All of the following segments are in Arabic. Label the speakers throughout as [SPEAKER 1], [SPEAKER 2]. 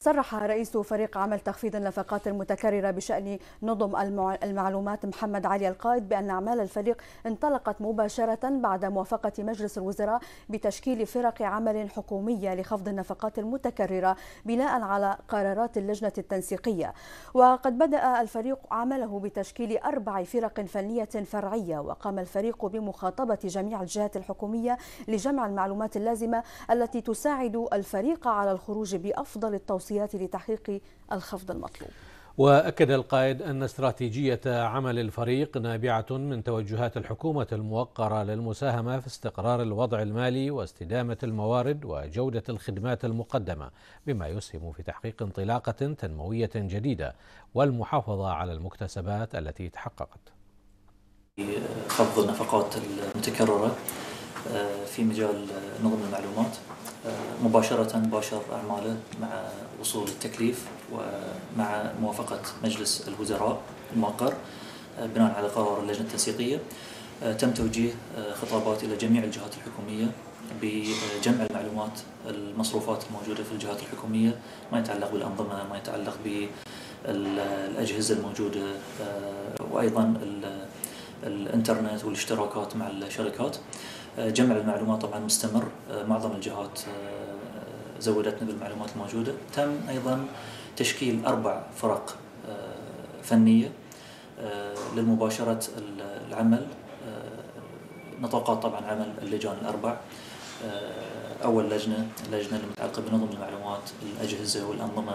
[SPEAKER 1] صرح رئيس فريق عمل تخفيض النفقات المتكررة بشأن نظم المعلومات محمد علي القائد بأن أعمال الفريق انطلقت مباشرة بعد موافقة مجلس الوزراء بتشكيل فرق عمل حكومية لخفض النفقات المتكررة بناء على قرارات اللجنة التنسيقية. وقد بدأ الفريق عمله بتشكيل 4 فرق فنية فرعية، وقام الفريق بمخاطبة جميع الجهات الحكومية لجمع المعلومات اللازمة التي تساعد الفريق على الخروج بأفضل التوصيات لتحقيق الخفض المطلوب.
[SPEAKER 2] وأكد القائد أن استراتيجية عمل الفريق نابعة من توجهات الحكومة الموقرة للمساهمة في استقرار الوضع المالي واستدامة الموارد وجودة الخدمات المقدمة، بما يسهم في تحقيق انطلاقة تنموية جديدة والمحافظة على المكتسبات التي تحققت.
[SPEAKER 3] خفض النفقات المتكررة في مجال نظم المعلومات مباشرة باشر أعماله مع وصول التكليف ومع موافقة مجلس الوزراء الموقر بناء على قرار اللجنة التنسيقية. تم توجيه خطابات إلى جميع الجهات الحكومية بجمع المعلومات المصروفات الموجودة في الجهات الحكومية، ما يتعلق بالأنظمة، ما يتعلق بالأجهزة الموجودة، وأيضا الإنترنت والاشتراكات مع الشركات. جمع المعلومات طبعا مستمر، معظم الجهات زودتنا بالمعلومات الموجودة. تم أيضا تشكيل 4 فرق فنية للمباشرة العمل، نطاقات طبعا عمل اللجان ال4. أول لجنة المتعلقة بنظم المعلومات، الأجهزة والأنظمة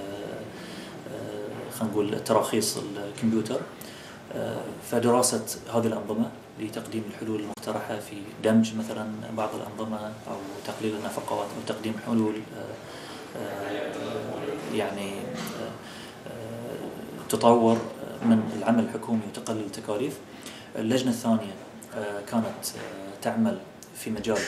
[SPEAKER 3] خلينا نقول تراخيص الكمبيوتر، فدراسة هذه الأنظمة لتقديم الحلول المقترحة في دمج مثلا بعض الأنظمة أو تقليل النفقات أو تقديم حلول يعني تطور من العمل الحكومي وتقلل التكاليف. اللجنة الثانية كانت تعمل في مجال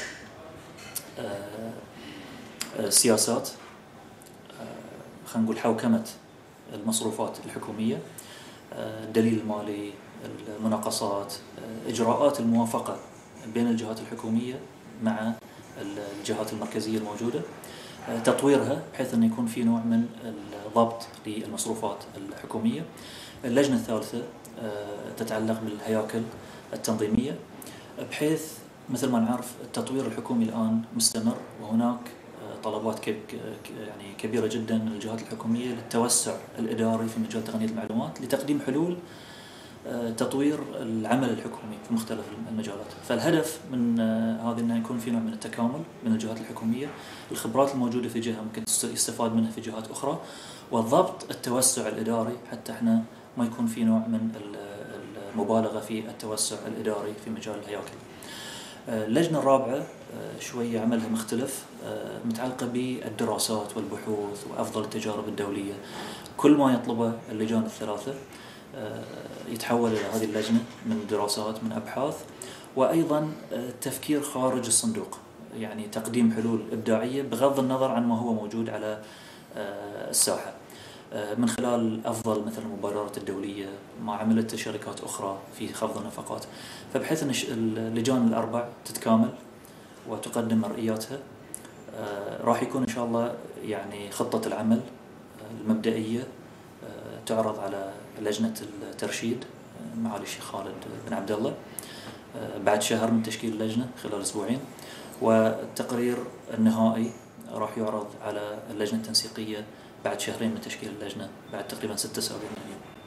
[SPEAKER 3] السياسات، خلينا نقول حوكمة المصروفات الحكومية، الدليل المالي، المناقصات، إجراءات الموافقة بين الجهات الحكومية مع الجهات المركزية الموجودة، تطويرها بحيث أن يكون في نوع من الضبط للمصروفات الحكومية. اللجنة الثالثة تتعلق بالهياكل التنظيمية، بحيث مثل ما نعرف التطوير الحكومي الآن مستمر، وهناك طلبات يعني كبيرة جدا من الجهات الحكومية للتوسع الإداري في مجال تقنية المعلومات لتقديم حلول تطوير العمل الحكومي في مختلف المجالات. فالهدف من هذه أنه يكون في نوع من التكامل من الجهات الحكومية، الخبرات الموجودة في جهة ممكن يستفاد منها في جهات أخرى، والضبط التوسع الإداري حتى احنا ما يكون في نوع من المبالغة في التوسع الإداري في مجال الهياكل. اللجنة الرابعة شوية عملها مختلف، متعلقة بالدراسات والبحوث وأفضل التجارب الدولية. كل ما يطلبه اللجان الثلاثة يتحول إلى هذه اللجنة من دراسات، من أبحاث، وأيضا تفكير خارج الصندوق، يعني تقديم حلول إبداعية بغض النظر عن ما هو موجود على الساحة، من خلال أفضل مثل المبادرات الدولية ما عملت شركات أخرى في خفض النفقات. فبحيث أن اللجان ال4 تتكامل وتقدم مرئياتها، راح يكون إن شاء الله يعني خطة العمل المبدئية تعرض على لجنة الترشيد معالي الشيخ خالد بن عبد الله بعد شهر من تشكيل اللجنة، خلال 2 أسبوع، والتقرير النهائي راح يعرض على اللجنة التنسيقية بعد 2 شهر من تشكيل اللجنة، بعد تقريبا 6 أسابيع من اليوم.